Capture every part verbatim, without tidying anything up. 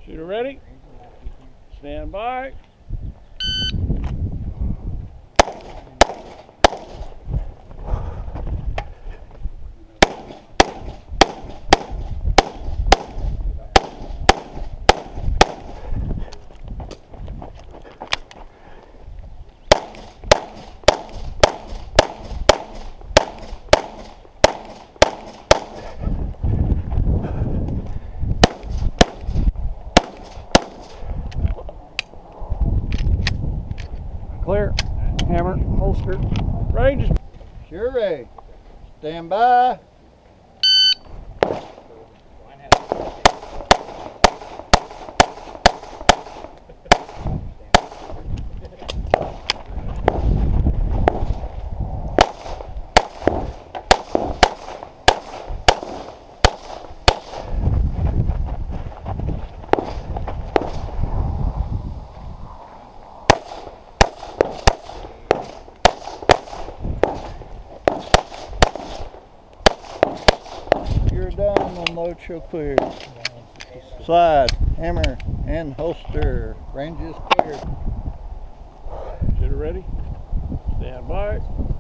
Shooter ready. Stand by. Clear. Hammer, holster, range. Sure ready. Stand by. You're done, unload, show clear. Slide, hammer, and holster. Range is clear. Shooter ready. Stand by.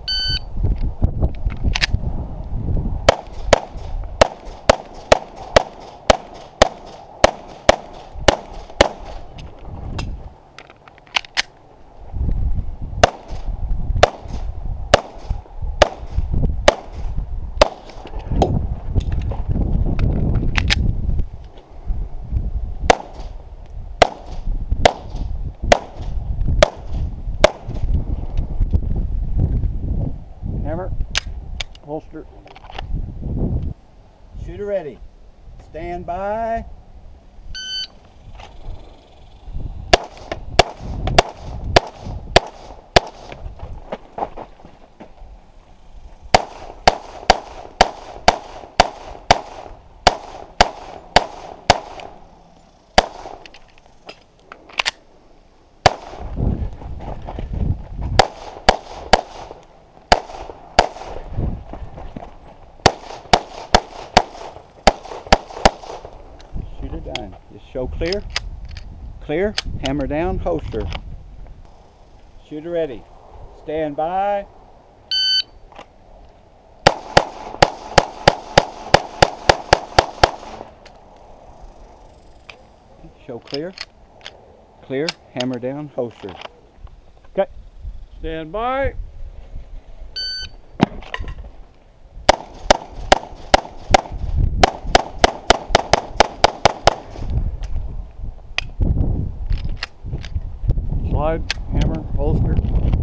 Hammer, holster. Shooter ready. Stand by. Shooter done. Just show clear. Clear. Hammer down. Holster. Shooter ready. Stand by. Show clear. Clear. Hammer down. Holster. Okay. Stand by. Slide, hammer, holster.